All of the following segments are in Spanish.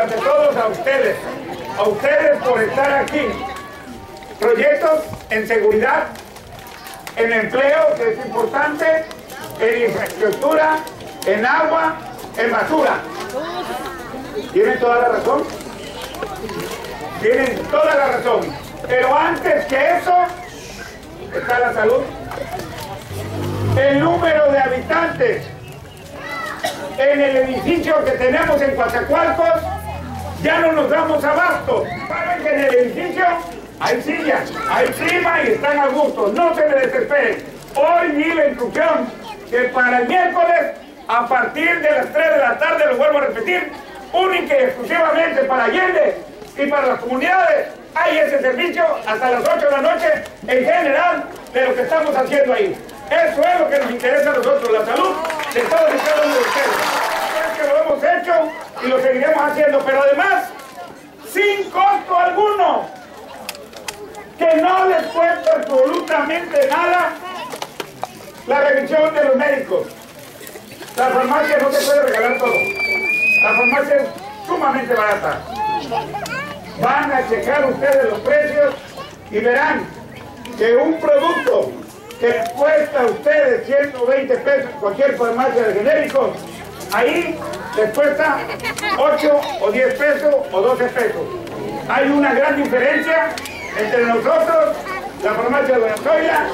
ante todos a ustedes por estar aquí. Proyectos en seguridad, en empleo, que es importante, en infraestructura, en agua, en basura. ¿Tienen toda la razón? Tienen toda la razón. Pero antes que eso, está la salud. El número de habitantes en el edificio que tenemos en Coatzacoalcos, ya no nos damos abasto. Saben que en el edificio hay sillas, hay clima y están a gusto. No se me desesperen. Hoy di la instrucción que para el miércoles, a partir de las 3 de la tarde, lo vuelvo a repetir, única y exclusivamente para Allende y para las comunidades, hay ese servicio hasta las 8 de la noche en general de lo que estamos haciendo ahí. Eso es lo que nos interesa a nosotros, la salud de todos y cada uno de ustedes. Es que lo hemos hecho y lo seguiremos haciendo, pero además, sin costo alguno, que no les cuesta absolutamente nada la revisión de los médicos. La farmacia no se puede regalar todo. La farmacia es sumamente barata. Van a checar ustedes los precios y verán que un producto que les cuesta a ustedes 120 pesos en cualquier farmacia de genéricos, ahí les cuesta 8 o 10 pesos o 12 pesos. Hay una gran diferencia entre nosotros, la farmacia de Doña Zoila.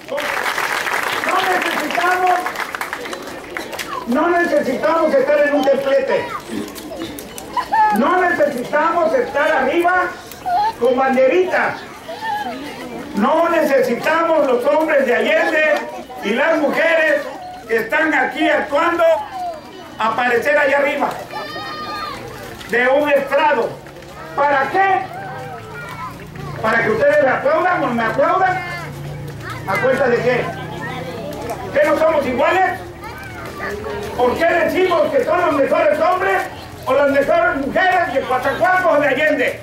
No necesitamos estar en un templete. No necesitamos estar arriba con banderitas. No necesitamos los hombres de Allende y las mujeres que están aquí actuando aparecer allá arriba de un estrado. ¿Para qué? ¿Para que ustedes me aplaudan o me aplaudan? ¿A cuenta de qué? ¿Que no somos iguales? ¿Por qué decimos que son los mejores hombres o las mejores mujeres de Coatzacoalcos o de Allende?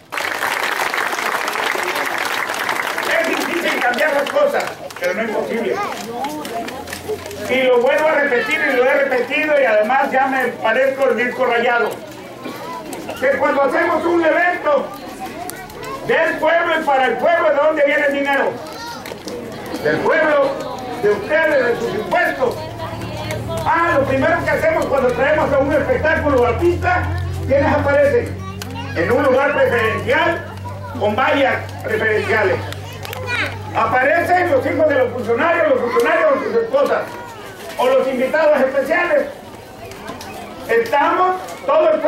Es difícil cambiar las cosas, pero no es posible. Y lo vuelvo a repetir y lo he repetido y además ya me parezco el disco rayado. Que cuando hacemos un evento del pueblo y para el pueblo, ¿de dónde viene el dinero? Del pueblo, de ustedes, de sus impuestos. Lo primero que hacemos cuando traemos a un espectáculo artista, ¿quiénes aparecen? En un lugar preferencial, con vallas preferenciales. Aparecen los hijos de los funcionarios de sus esposas, o los invitados especiales. Estamos todo el